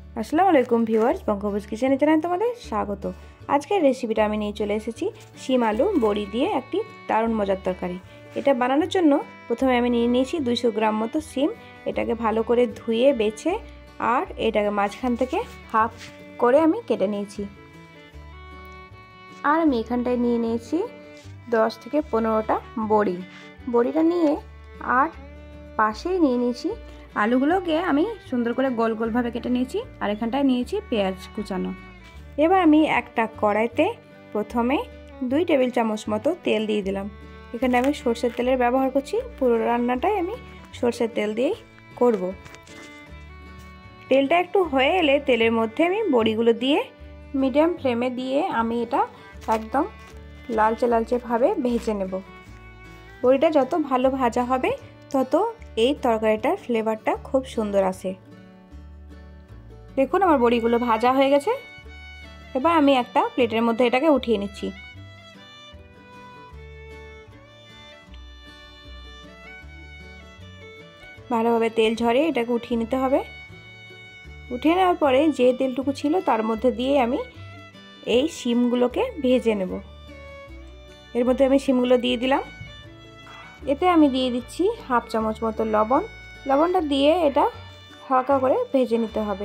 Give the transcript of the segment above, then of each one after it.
আসসালামু আলাইকুম ভিউয়ার্স, বঙ্গভোজ কিচেনে জানাই তোমাদের স্বাগত। আজকের রেসিপিটা আমি নিয়ে চলে এসেছি শিম আলু বড়ি দিয়ে একটি দারুণ মজার তরকারি। এটা বানানোর জন্য প্রথমে আমি নিয়ে নিয়েছি 200 গ্রাম মতো শিম। এটাকে ভালো করে ধুয়ে বেছে আর এটাকে মাঝখান থেকে হাফ করে আমি কেটে নিয়েছি। আর আমি এখানটায় নিয়ে নিয়েছি 10 থেকে 15টা বড়িটা নিয়ে আর পাশেই নিয়ে নিয়েছি আলুগুলোকে আমি সুন্দর করে গোল গোলভাবে কেটে নিয়েছি। আর এখানটায় নিয়েছি পেঁয়াজ কুচানো। এবার আমি একটা কড়াইতে প্রথমে 2 টেবিল চামচ মতো তেল দিয়ে দিলাম। এখানে আমি সরষের তেলের ব্যবহার করছি, পুরো রান্নাটাই আমি সরষের তেল দিয়েই করব। তেলটা একটু হয়ে এলে তেলের মধ্যে আমি বড়িগুলো দিয়ে মিডিয়াম ফ্লেমে দিয়ে আমি এটা একদম লালচে লালচে ভাবে ভেজে নেব। বড়িটা যত ভালো ভাজা হবে তত এই তরকারিটার ফ্লেভারটা খুব সুন্দর আসে। দেখুন আমার বড়িগুলো ভাজা হয়ে গেছে। এবার আমি একটা প্লেটের মধ্যে এটাকে উঠিয়ে নিচ্ছি। ভালোভাবে তেল ঝরিয়ে এটাকে উঠিয়ে নিতে হবে। উঠিয়ে নেওয়ার পরে যে তেলটুকু ছিল তার মধ্যে দিয়ে আমি এই শিমগুলোকে ভেজে নেব। এর মধ্যে আমি শিমগুলো দিয়ে দিলাম। এতে আমি দিয়ে দিচ্ছি হাফ চামচ মতো লবণ। লবণটা দিয়ে এটা হালকা করে ভেজে নিতে হবে।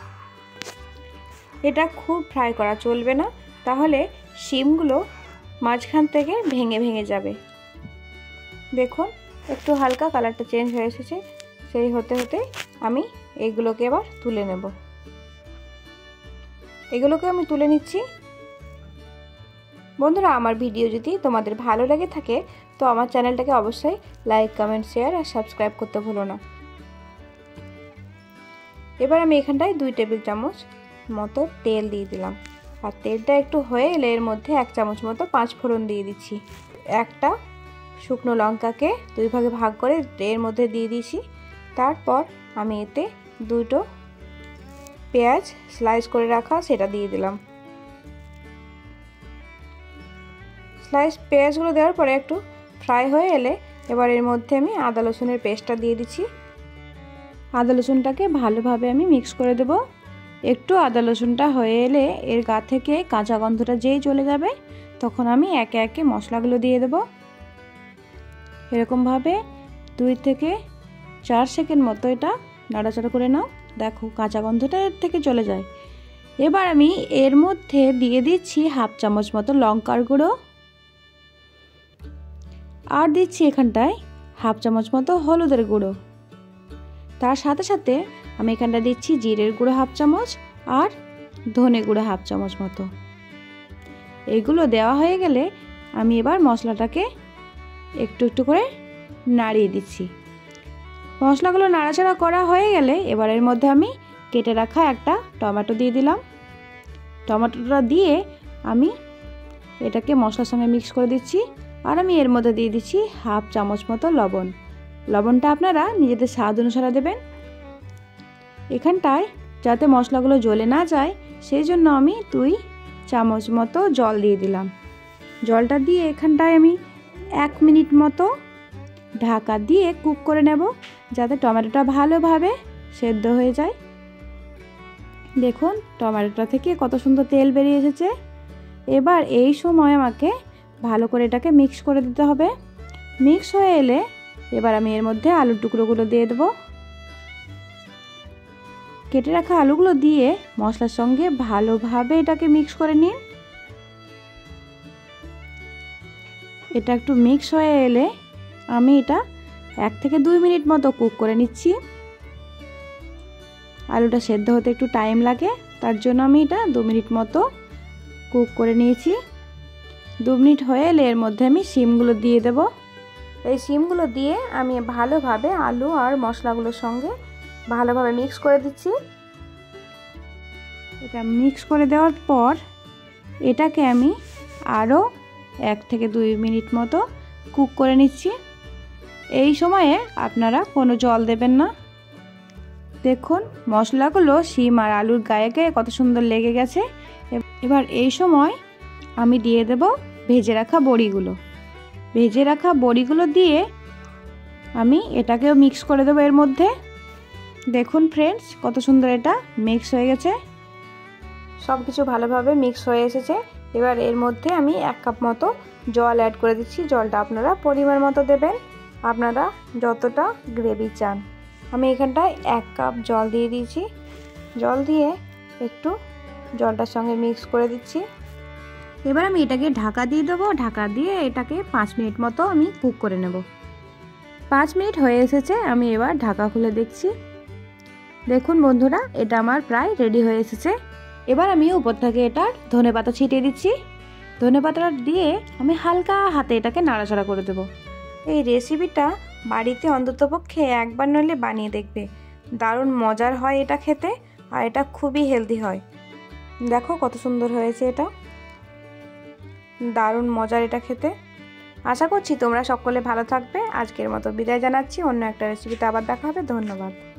এটা খুব ফ্রাই করা চলবে না, তাহলে শিমগুলো মাঝখান থেকে ভেঙে ভেঙে যাবে। দেখুন একটু হালকা কালারটা চেঞ্জ হয়ে এসেছে। সেই হতে হতে আমি এইগুলোকে এবার তুলে নেব। এগুলোকে আমি তুলে নিচ্ছি। বন্ধুরা, আমার ভিডিও যদি তোমাদের ভালো লেগে থাকে তো আমার চ্যানেলটাকে অবশ্যই লাইক, কমেন্ট, শেয়ার আর সাবস্ক্রাইব করতে ভুলো না। এবার আমি এখানটায় 2 টেবিল চামচ মতো তেল দিয়ে দিলাম। আর তেলটা একটু হয়ে এলে এর মধ্যে 1 চামচ মতো 5 ফোড়ন দিয়ে দিচ্ছি। একটা শুকনো লঙ্কাকে 2 ভাগে ভাগ করে এর মধ্যে দিয়ে দিয়েছি। তারপর আমি এতে 2টো পেঁয়াজ স্লাইস করে রাখা সেটা দিয়ে দিলাম। স্লাইস পেঁয়াজগুলো দেওয়ার পরে একটু ফ্রাই হয়ে এলে এবার এর মধ্যে আমি আদা রসুনের পেস্টটা দিয়ে দিচ্ছি। আদা রসুনটাকে ভালোভাবে আমি মিক্স করে দেব। একটু আদা রসুনটা হয়ে এলে এর গা থেকে কাঁচা গন্ধটা যেই চলে যাবে তখন আমি একে একে মশলাগুলো দিয়ে দেব। এরকমভাবে 2 থেকে 4 সেকেন্ড মতো এটা নাড়াচাড়া করে নাও। দেখো কাঁচা গন্ধটা এর থেকে চলে যায়। এবার আমি এর মধ্যে দিয়ে দিচ্ছি হাফ চামচ মতো লঙ্কার গুঁড়ো আর দিচ্ছি এখানটায় হাফ চামচ মতো হলুদের গুঁড়ো। তার সাথে সাথে আমি এখানটা দিচ্ছি জিরের গুঁড়ো হাফ চামচ আর ধনে গুঁড়ো হাফ চামচ মতো। এগুলো দেওয়া হয়ে গেলে আমি এবার মশলাটাকে একটু একটু করে নাড়িয়ে দিচ্ছি। মশলাগুলো নাড়াচাড়া করা হয়ে গেলে এবার এর মধ্যে আমি কেটে রাখা একটা টমেটো দিয়ে দিলাম। টমেটোটা দিয়ে আমি এটাকে মশলার সঙ্গে মিক্স করে দিচ্ছি। আর আমি এর মধ্যে দিয়ে দিচ্ছি হাফ চামচ মতো লবণ। লবণটা আপনারা নিজেদের স্বাদ অনুসারে দেবেন। এখানটায় যাতে মশলাগুলো জ্বলে না যায় সেই জন্য আমি 2 চামচ মতো জল দিয়ে দিলাম। জলটা দিয়ে এখানটায় আমি 1 মিনিট মতো ঢাকা দিয়ে কুক করে নেব যাতে টমেটোটা ভালোভাবে সেদ্ধ হয়ে যায়। দেখুন টমেটোটা থেকে কত সুন্দর তেল বেরিয়ে এসেছে। এবার এই সময় আমাকে ভালো করে এটাকে মিক্স করে দিতে হবে। মিক্স হয়ে এলে এবার আমি এর মধ্যে আলুর টুকরোগুলো দিয়ে দেবো। কেটে রাখা আলুগুলো দিয়ে মশলার সঙ্গে ভালোভাবে এটাকে মিক্স করে নিন। এটা একটু মিক্স হয়ে এলে আমি এটা 1 থেকে 2 মিনিট মতো কুক করে নিচ্ছি। আলুটা সেদ্ধ হতে একটু টাইম লাগে, তার জন্য আমি এটা 2 মিনিট মতো কুক করে নিয়েছি। 2 মিনিট হয়ে এলে এর মধ্যে আমি শিমগুলো দিয়ে দেব। এই শিমগুলো দিয়ে আমি ভালোভাবে আলু আর মশলাগুলোর সঙ্গে ভালোভাবে মিক্স করে দিচ্ছি। এটা মিক্স করে দেওয়ার পর এটাকে আমি আরও 1 থেকে 2 মিনিট মতো কুক করে নিচ্ছি। এই সময়ে আপনারা কোনো জল দেবেন না। দেখুন মশলাগুলো শিম আর আলুর গায়ে গায়ে কত সুন্দর লেগে গেছে। এবার এই সময় আমি দিয়ে দেব ভেজে রাখা বড়িগুলো। ভেজে রাখা বড়িগুলো দিয়ে আমি এটাকেও মিক্স করে দেবো এর মধ্যে। দেখুন ফ্রেন্ডস, কত সুন্দর এটা মিক্স হয়ে গেছে। সব কিছু ভালোভাবে মিক্স হয়ে এসেছে। এবার এর মধ্যে আমি 1 কাপ মতো জল অ্যাড করে দিচ্ছি। জলটা আপনারা পরিমাণ মতো দেবেন, আপনারা যতটা গ্রেভি চান। আমি এখানটায় 1 কাপ জল দিয়ে দিয়েছি। জল দিয়ে একটু জলটার সঙ্গে মিক্স করে দিচ্ছি। এবার আমি এটাকে ঢাকা দিয়ে দেবো। ঢাকা দিয়ে এটাকে 5 মিনিট মতো আমি কুক করে নেব। 5 মিনিট হয়ে এসেছে, আমি এবার ঢাকা খুলে দেখছি। দেখুন বন্ধুরা, এটা আমার প্রায় রেডি হয়ে এসেছে। এবার আমি উপর থেকে এটার ধনেপাতা ছিটিয়ে দিচ্ছি। ধনেপাতা দিয়ে আমি হালকা হাতে এটাকে নাড়াচাড়া করে দেব। এই রেসিপিটা বাড়িতে অন্ততপক্ষে একবার নইলে বানিয়ে দেখবে, দারুণ মজার হয় এটা খেতে, আর এটা খুবই হেলদি হয়। দেখো কত সুন্দর হয়েছে, এটা দারুণ মজার এটা খেতে। আশা করছি তোমরা সকলে ভালো থাকবে। আজকের মতো বিদায় জানাচ্ছি, অন্য একটা রেসিপিতে আবার দেখা হবে। ধন্যবাদ।